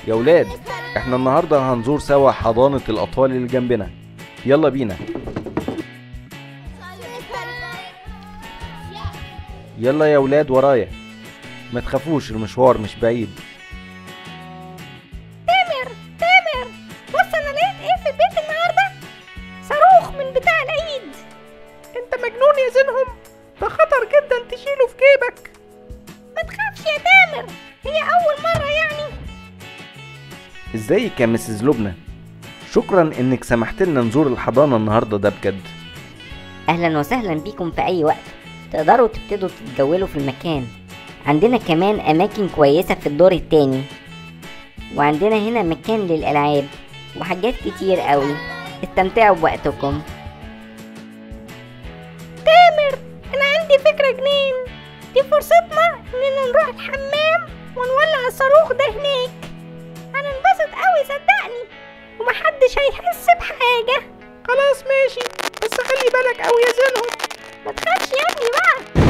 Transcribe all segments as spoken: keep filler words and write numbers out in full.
يا ولاد، احنا النهارده هنزور سوا حضانة الأطفال اللي جنبنا. يلا بينا. يلا يا ولاد ورايا، ما تخافوش المشوار مش بعيد. تامر تامر بص انا لقيت ايه في البيت النهارده؟ صاروخ من بتاع العيد. انت مجنون يا زينهم، ده خطر جدا تشيله في جيبك. ما تخافش يا تامر، هي اول مرة يعني. ازيك يا مسز لبنى؟ شكرا انك سمحت لنا نزور الحضانة النهارده، ده بجد. اهلا وسهلا بيكم في اي وقت تقدروا تبتدوا تتجولوا في المكان. عندنا كمان اماكن كويسة في الدور التاني، وعندنا هنا مكان للالعاب وحاجات كتير قوي. استمتعوا بوقتكم. تامر انا عندي فكرة جنين، دي فرصتنا اننا نروح الحمام ونولع الصاروخ ده هناك. هننبسط قوي صدقني، ومحدش هيحس بحاجة. خلاص ماشي، بس خلي بالك قوي يا زينهم. ما تخافش يا ابني بقى.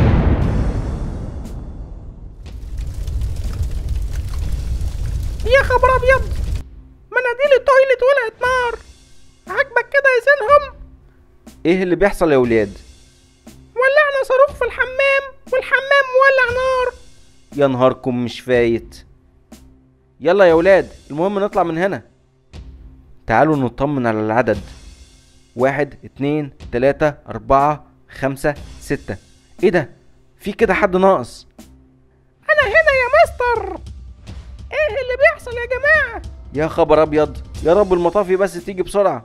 يا خبر ابيض، مناديل التويلت ولعت نار. عاجبك كده يا زينهم؟ ايه اللي بيحصل يا ولاد؟ ولعنا صاروخ في الحمام والحمام مولع نار. يا نهاركم مش فايت. يلا يا ولاد، المهم نطلع من هنا. تعالوا نطمن على العدد. واحد اتنين تلاتة اربعة خمسة ستة. ايه ده؟ في كده حد ناقص. انا هنا يا مستر. ايه اللي بيحصل يا جماعة؟ يا خبر ابيض، يا رب المطافي بس تيجي بسرعة.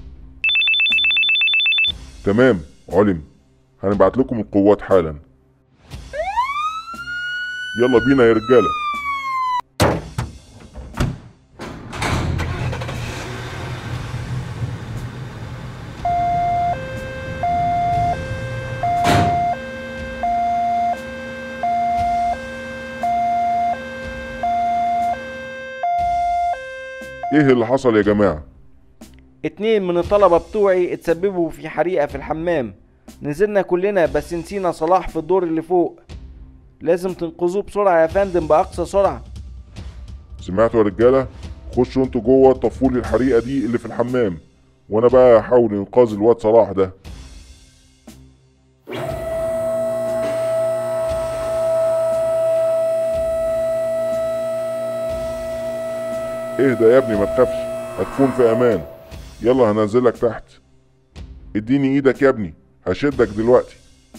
تمام علم، هنبعت لكم القوات حالا. يلا بينا يا رجالة. ايه اللي حصل يا جماعة؟ اتنين من الطلبة بتوعي اتسببوا في حريقة في الحمام. نزلنا كلنا بس نسينا صلاح في الدور اللي فوق. لازم تنقذوه بسرعة يا فندم، بأقصى سرعة. سمعتوا يا رجالة؟ خشوا انتوا جوه طفوا لي الحريقة دي اللي في الحمام، وانا بقى هحاول انقاذ الواد صلاح ده. اهدى يا ابني ما تخافش، هتكون في امان. يلا هنزلك تحت. اديني ايدك يا ابني، هشدك دلوقتي.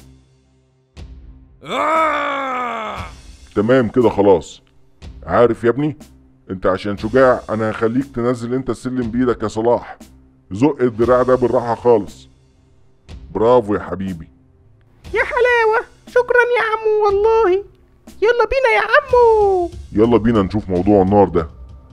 تمام كده خلاص. عارف يا ابني، انت عشان شجاع انا هخليك تنزل انت السلم بايدك يا صلاح. زق الدراع ده بالراحة خالص. برافو يا حبيبي. يا حلاوة، شكرا يا عمو والله. يلا بينا يا عمو. يلا بينا نشوف موضوع النار ده.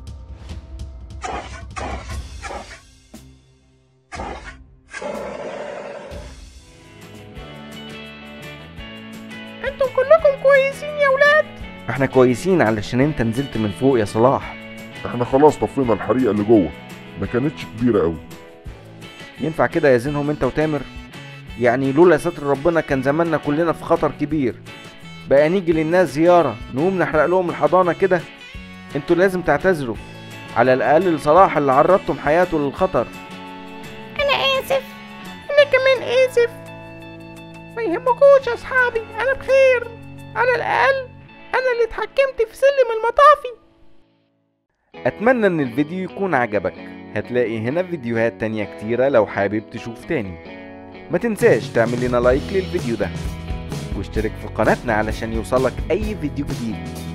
انتم كلكم كويسين يا ولاد؟ احنا كويسين علشان انت نزلت من فوق يا صلاح. احنا خلاص طفينا الحريقة اللي جوه، ما كانتش كبيرة قوي. ينفع كده يا زينهم انت وتامر؟ يعني لولا ستر ربنا كان زماننا كلنا في خطر كبير. بقى نيجي للناس زيارة نقوم نحرق لهم الحضانة كده؟ انتوا لازم تعتذروا، على الاقل لصلاح اللي عرضتم حياته للخطر. انا اسف. انا كمان اسف. ما يهمكوش يا اصحابي، انا بخير. على الاقل انا اللي اتحكمت في سلم المطافي. اتمنى ان الفيديو يكون عجبك. هتلاقي هنا فيديوهات تانية كتيرة لو حابب تشوف تاني. ما تنساش تعمل لنا لايك للفيديو ده، واشترك في قناتنا علشان يوصلك اي فيديو جديد.